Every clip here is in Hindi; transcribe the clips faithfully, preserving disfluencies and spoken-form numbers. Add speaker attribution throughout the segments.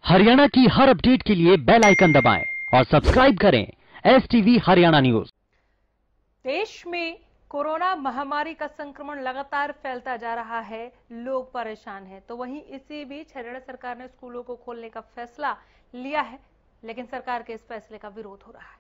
Speaker 1: हरियाणा की हर अपडेट के लिए बेल आइकन दबाएं और सब्सक्राइब करें एस टीवी हरियाणा न्यूज।
Speaker 2: देश में कोरोना महामारी का संक्रमण लगातार फैलता जा रहा है, लोग परेशान हैं। तो वहीं इसी बीच हरियाणा सरकार ने स्कूलों को खोलने का फैसला लिया है, लेकिन सरकार के इस फैसले का विरोध हो रहा है।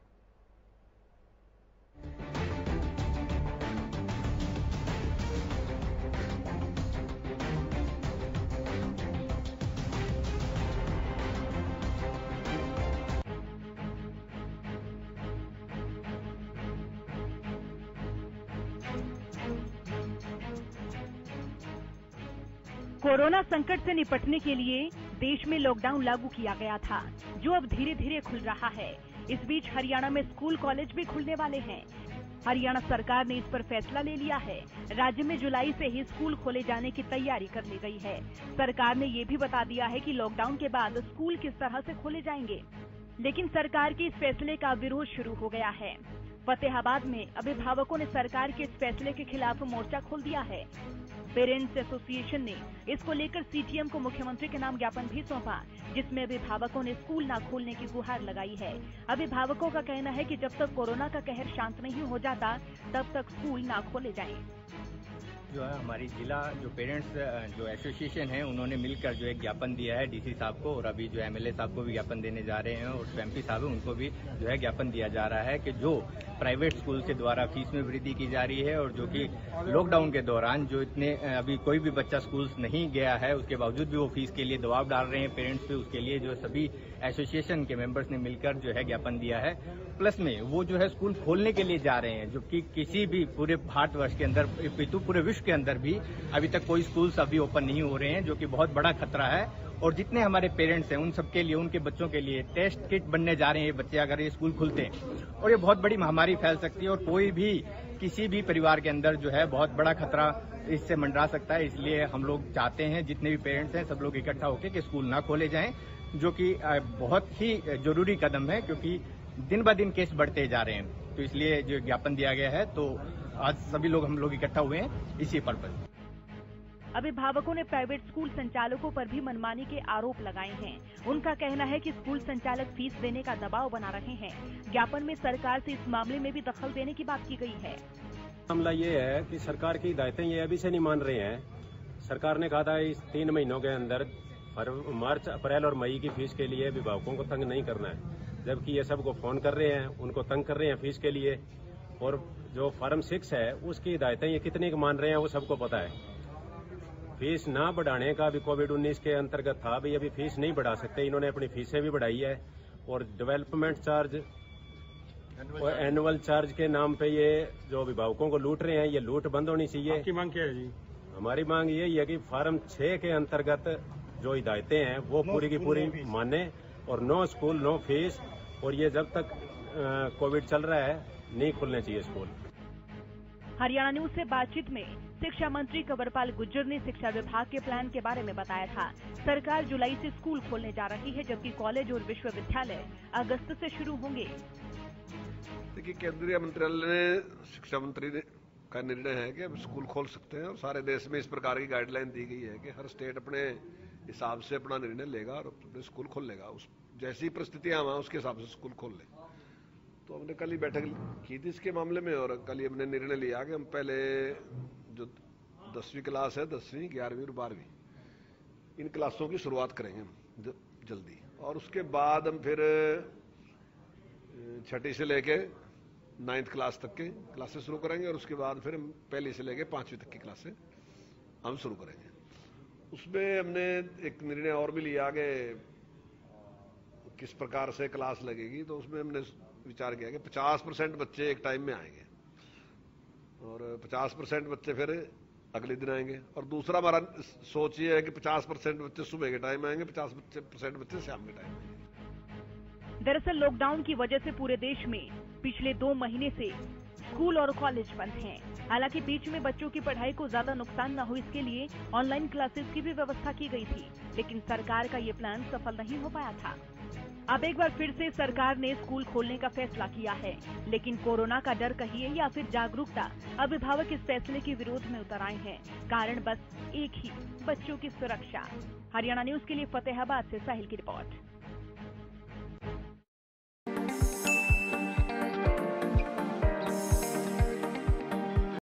Speaker 3: कोरोना संकट से निपटने के लिए देश में लॉकडाउन लागू किया गया था, जो अब धीरे धीरे खुल रहा है। इस बीच हरियाणा में स्कूल कॉलेज भी खुलने वाले हैं। हरियाणा सरकार ने इस पर फैसला ले लिया है। राज्य में जुलाई से ही स्कूल खोले जाने की तैयारी कर ली गई है। सरकार ने ये भी बता दिया है कि लॉकडाउन के बाद स्कूल किस तरह से खोले जाएंगे, लेकिन सरकार के इस फैसले का विरोध शुरू हो गया है। फतेहाबाद में अभिभावकों ने सरकार के इस फैसले के खिलाफ मोर्चा खोल दिया है। पेरेंट्स एसोसिएशन ने इसको लेकर सीटीएम को मुख्यमंत्री के नाम ज्ञापन भी सौंपा, जिसमें अभिभावकों ने स्कूल न खोलने की गुहार लगाई है। अभिभावकों का कहना है कि जब तक कोरोना का कहर शांत नहीं हो जाता, तब तक स्कूल न खोले जाएं।
Speaker 4: जो है हमारी जिला जो पेरेंट्स जो एसोसिएशन है, उन्होंने मिलकर जो एक ज्ञापन दिया है डीसी साहब को, और अभी जो एमएलए साहब को भी ज्ञापन देने जा रहे हैं, और एमपी साहब है उनको भी जो है ज्ञापन दिया जा रहा है कि जो प्राइवेट स्कूल के द्वारा फीस में वृद्धि की जा रही है, और जो कि लॉकडाउन के दौरान जो इतने अभी कोई भी बच्चा स्कूल नहीं गया है, उसके बावजूद भी वो फीस के लिए दबाव डाल रहे हैं पेरेंट्स पे, उसके लिए जो सभी एसोसिएशन के मेंबर्स ने मिलकर जो है ज्ञापन दिया है। प्लस में वो जो है स्कूल खोलने के लिए जा रहे हैं, जो कि किसी भी पूरे भारतवर्ष के अंदर, पितु पूरे विश्व के अंदर भी अभी तक कोई स्कूल्स अभी ओपन नहीं हो रहे हैं, जो कि बहुत बड़ा खतरा है। और जितने हमारे पेरेंट्स हैं उन सबके लिए, उनके बच्चों के लिए टेस्ट किट बनने जा रहे हैं ये बच्चे, अगर ये स्कूल खुलते हैं, और ये बहुत बड़ी महामारी फैल सकती है, और कोई भी किसी भी परिवार के अंदर जो है बहुत बड़ा खतरा इससे मंडरा सकता है। इसलिए हम लोग चाहते हैं जितने भी पेरेंट्स हैं सब लोग इकट्ठा होकर कि स्कूल ना खोले जाएं, जो कि बहुत ही जरूरी कदम है, क्योंकि दिन ब दिन केस बढ़ते जा रहे हैं। तो इसलिए जो ज्ञापन दिया गया है, तो आज सभी लोग हम लोग इकट्ठा हुए हैं इसी पर्पज।
Speaker 3: अभिभावकों ने प्राइवेट स्कूल संचालकों पर भी मनमानी के आरोप लगाए हैं। उनका कहना है कि स्कूल संचालक फीस देने का दबाव बना रहे हैं। ज्ञापन में सरकार से इस मामले में भी दखल देने की बात की गई है।
Speaker 5: मामला ये है कि सरकार की हिदायतें ये अभी से नहीं मान रहे हैं। सरकार ने कहा था इस तीन महीनों के अंदर मार्च, अप्रैल और मई की फीस के लिए अभिभावकों को तंग नहीं करना है, जबकि ये सबको फोन कर रहे हैं, उनको तंग कर रहे हैं फीस के लिए। और जो फॉर्म सिक्स है उसकी हिदायतें ये कितने की मान रहे हैं वो सबको पता है। फीस ना बढ़ाने का भी कोविड उन्नीस के अंतर्गत था, भी अभी फीस नहीं बढ़ा सकते, इन्होंने अपनी फीसें भी बढ़ाई है। और डेवलपमेंट चार्ज और एनुअल चार्ज के नाम पे ये जो अभिभावकों को लूट रहे हैं, ये लूट बंद होनी चाहिए।
Speaker 6: आपकी मांग क्या है जी?
Speaker 5: हमारी मांग यही है कि फार्म छह के अंतर्गत जो हिदायतें हैं वो पूरी की पूरी माने, और नो स्कूल नो फीस। और ये जब तक कोविड चल रहा है नहीं खुलने चाहिए स्कूल।
Speaker 3: हरियाणा न्यूज से बातचीत में शिक्षा मंत्री कंवरपाल गुर्जर ने शिक्षा विभाग के प्लान के बारे में बताया था। सरकार जुलाई से स्कूल खोलने जा रही है, जबकि कॉलेज और विश्वविद्यालय अगस्त से शुरू होंगे।
Speaker 6: देखिए, केंद्रीय मंत्रालय ने, शिक्षा मंत्री ने का निर्णय है कि अब स्कूल खोल सकते हैं, और सारे देश में इस प्रकार की गाइडलाइन दी गई है कि हर स्टेट अपने हिसाब से अपना निर्णय लेगा और अपने स्कूल खोल लेगा। उस जैसी परिस्थितियां आवा उसके हिसाब से स्कूल खोल ले। तो हमने कल ही बैठक की थी इसके मामले में, और कल ही हमने निर्णय लिया कि हम पहले जो दसवीं क्लास है, दसवीं, ग्यारहवीं और बारहवीं, इन क्लासों की शुरुआत करेंगे हम जल्दी, और उसके बाद हम फिर छठी से लेके नाइन्थ क्लास तक के क्लासेस शुरू करेंगे, और उसके बाद फिर हम पहली से लेके पांचवीं तक की क्लासें हम शुरू करेंगे। उसमें हमने एक निर्णय और भी लिया कि किस प्रकार से क्लास लगेगी। तो उसमें हमने विचार किया कि पचास परसेंट बच्चे एक टाइम में आएंगे, और पचास परसेंट बच्चे फिर अगले दिन आएंगे, और दूसरा हमारा सोच ये है कि पचास परसेंट बच्चे सुबह के टाइम आएंगे, पचास परसेंट बच्चे शाम के टाइम आएंगे।
Speaker 3: दरअसल लॉकडाउन की वजह से पूरे देश में पिछले दो महीने से स्कूल और कॉलेज बंद हैं। हालांकि बीच में बच्चों की पढ़ाई को ज्यादा नुकसान न हो, इसके लिए ऑनलाइन क्लासेस की भी व्यवस्था की गई थी, लेकिन सरकार का ये प्लान सफल नहीं हो पाया था। अब एक बार फिर से सरकार ने स्कूल खोलने का फैसला किया है, लेकिन कोरोना का डर कहिए या फिर जागरूकता, अभिभावक इस फैसले के विरोध में उतर आए हैं। कारण बस एक ही, बच्चों की सुरक्षा। हरियाणा न्यूज के लिए फतेहाबाद से साहिल की रिपोर्ट।